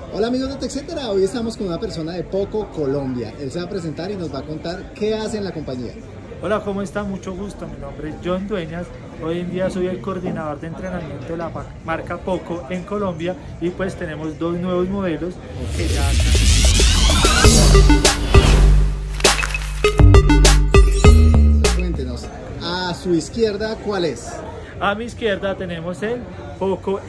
Hola amigos de TechCetera, hoy estamos con una persona de Poco Colombia. Él se va a presentar y nos va a contar qué hace en la compañía. Hola, ¿cómo están? Mucho gusto, mi nombre es John Dueñas. Hoy en día soy el coordinador de entrenamiento de la marca Poco en Colombia y pues tenemos dos nuevos modelos que ya... Cuéntenos, a su izquierda, ¿cuál es? A mi izquierda tenemos el Poco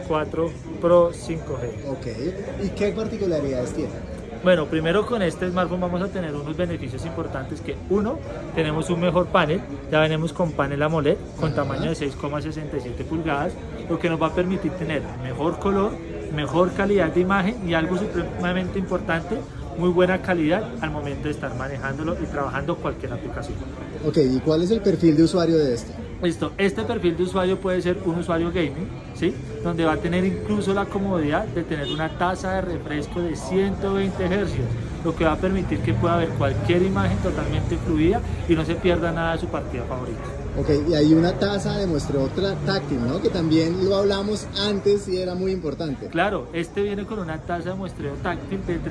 X4 Pro 5G. Ok, ¿y qué particularidades tiene? Bueno, primero con este smartphone vamos a tener unos beneficios importantes que uno, tenemos un mejor panel, ya venimos con panel AMOLED con tamaño de 6,67 pulgadas, lo que nos va a permitir tener mejor color, mejor calidad de imagen y algo supremamente importante, muy buena calidad al momento de estar manejándolo y trabajando cualquier aplicación. Ok, ¿y cuál es el perfil de usuario de este? Listo, este perfil de usuario puede ser un usuario gaming, ¿sí? Donde va a tener incluso la comodidad de tener una tasa de refresco de 120 Hz, lo que va a permitir que pueda ver cualquier imagen totalmente fluida y no se pierda nada de su partida favorita. Ok, y hay una tasa de muestreo táctil, ¿no? Que también lo hablamos antes y era muy importante. Claro, este viene con una tasa de muestreo táctil de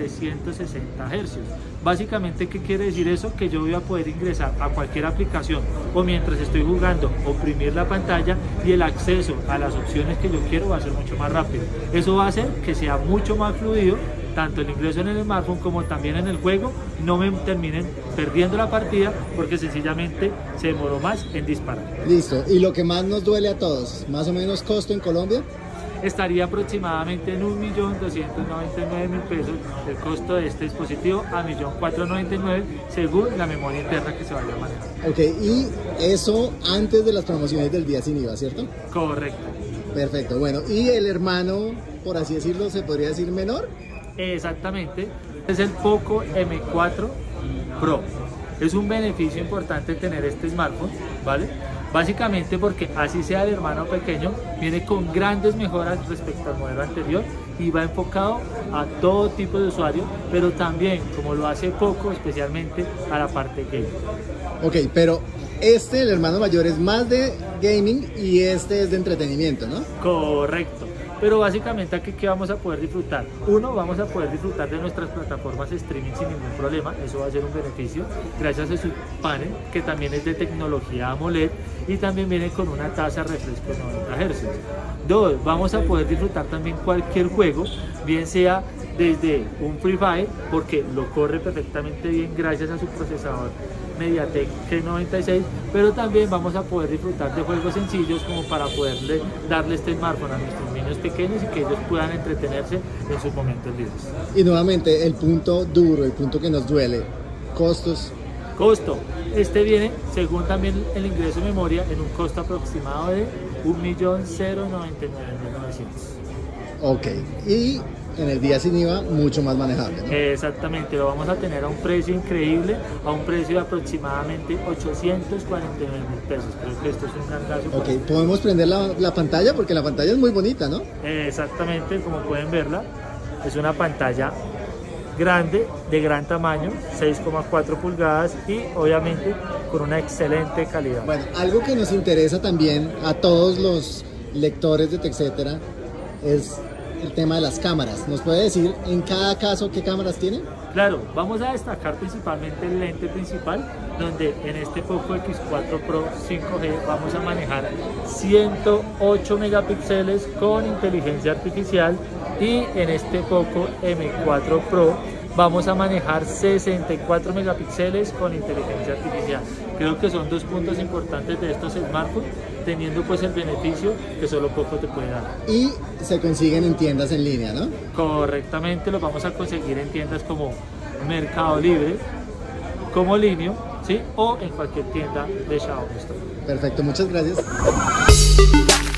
360 Hz. Básicamente, ¿qué quiere decir eso? Que yo voy a poder ingresar a cualquier aplicación o mientras estoy jugando, oprimir la pantalla y el acceso a las opciones que yo quiero va a ser mucho más rápido. Eso va a hacer que sea mucho más fluido, tanto el ingreso en el smartphone como también en el juego, no me terminen perdiendo la partida porque sencillamente se demoró más en disparar. Listo, y lo que más nos duele a todos, más o menos costo en Colombia. Estaría aproximadamente en 1.299.000 pesos el costo de este dispositivo a 1.499.000 según la memoria interna que se vaya a manejar. Ok, y eso antes de las promociones del día sin IVA, ¿cierto? Correcto. Perfecto, bueno, y el hermano, por así decirlo, ¿se podría decir menor? Exactamente, es el Poco M4 Pro. Es un beneficio importante tener este smartphone, ¿vale? Básicamente porque así sea el hermano pequeño, viene con grandes mejoras respecto al modelo anterior y va enfocado a todo tipo de usuario, pero también, como lo hace Poco, especialmente a la parte gaming. Ok, pero este, el hermano mayor, es más de gaming y este es de entretenimiento, ¿no? Correcto. Pero básicamente aquí ¿qué vamos a poder disfrutar? Uno, vamos a poder disfrutar de nuestras plataformas de streaming sin ningún problema, eso va a ser un beneficio, gracias a su panel, que también es de tecnología AMOLED y también viene con una tasa de refresco de 90 Hz. Dos, vamos a poder disfrutar también cualquier juego, bien sea desde un Free Fire, porque lo corre perfectamente bien gracias a su procesador MediaTek G96, pero también vamos a poder disfrutar de juegos sencillos como para poderle darle este smartphone a nuestros niños pequeños y que ellos puedan entretenerse en sus momentos libres. Y nuevamente, el punto duro, el punto que nos duele, costos. Costo, este viene según también el ingreso de memoria en un costo aproximado de 1.099.900. Ok, y en el día sin IVA mucho más manejable, ¿no? Exactamente, lo vamos a tener a un precio increíble, a un precio de aproximadamente 849.000 pesos. Creo que esto es un gangazo. Ok, podemos prender la pantalla porque la pantalla es muy bonita, ¿no? Exactamente, como pueden verla, es una pantalla grande, de gran tamaño, 6,4 pulgadas y obviamente con una excelente calidad. Bueno, algo que nos interesa también a todos los lectores de TechCetera es el tema de las cámaras. ¿Nos puede decir en cada caso qué cámaras tiene? Claro, vamos a destacar principalmente el lente principal, donde en este Poco X4 Pro 5G vamos a manejar 108 megapíxeles con inteligencia artificial y en este Poco M4 Pro vamos a manejar 64 megapíxeles con inteligencia artificial. Creo que son dos puntos importantes de estos smartphones, teniendo pues el beneficio que solo Poco te puede dar. Y se consiguen en tiendas en línea, ¿no? Correctamente, los vamos a conseguir en tiendas como Mercado Libre, como Linio, ¿sí? O en cualquier tienda de Xiaomi Store. Perfecto, muchas gracias.